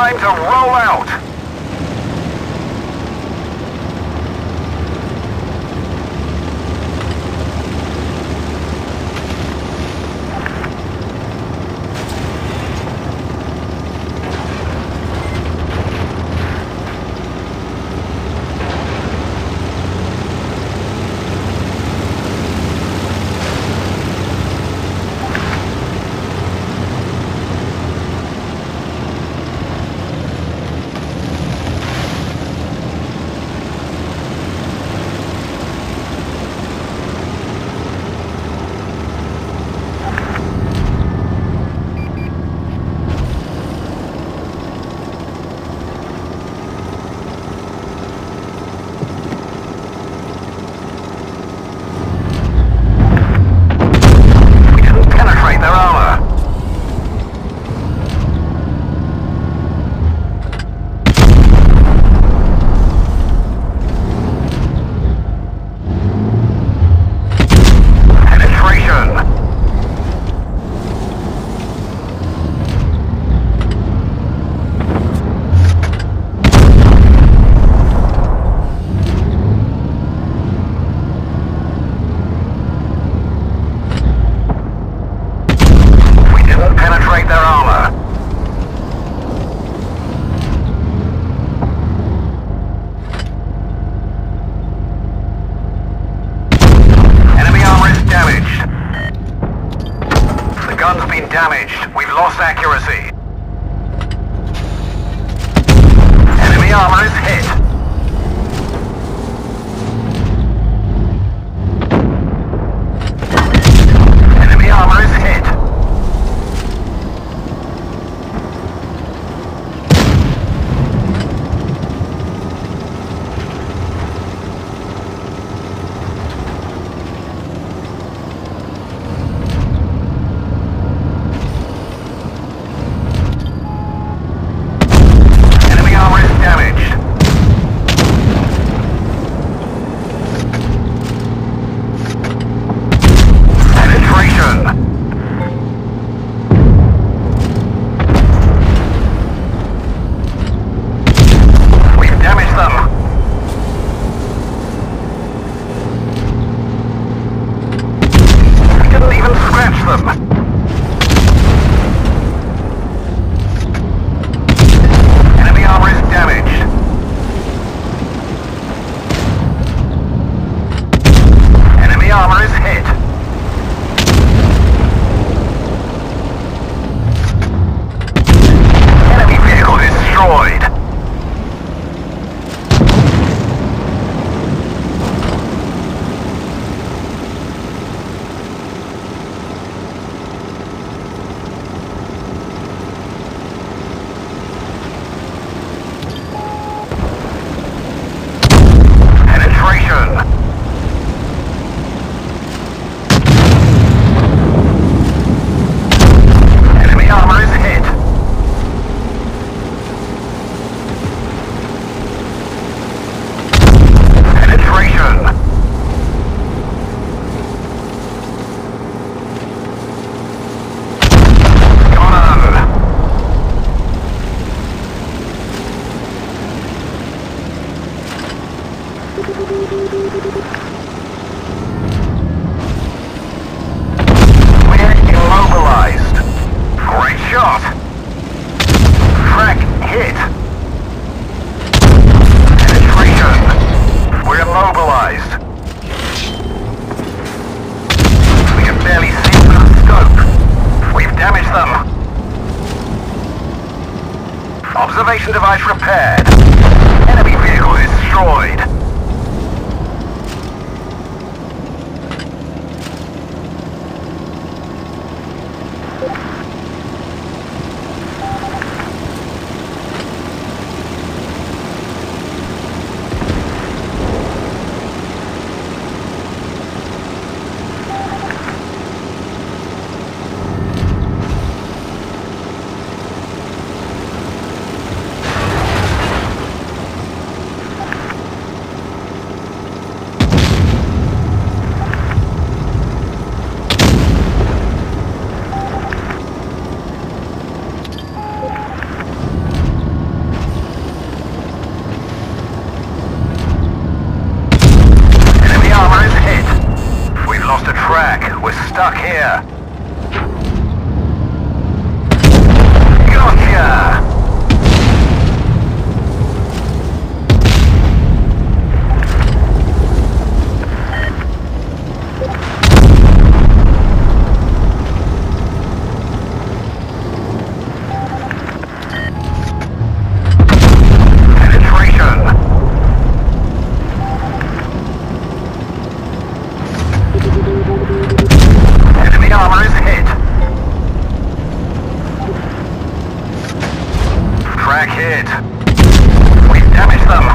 Time to roll out! Damaged. We've lost accuracy. Enemy armor is hit. Enemy armor is hit. Enemy armor is damaged. Enemy armor is hit. Enemy vehicle destroyed. Enemy armor is hit. Penetration. We're immobilized. Great shot. Track hit. Penetration. We're immobilized. We can barely see through the scope. We've damaged them. Observation device repaired. Enemy vehicle destroyed. track. We're stuck here. Gotcha! Enemy armor is hit. Track hit. We've damaged them.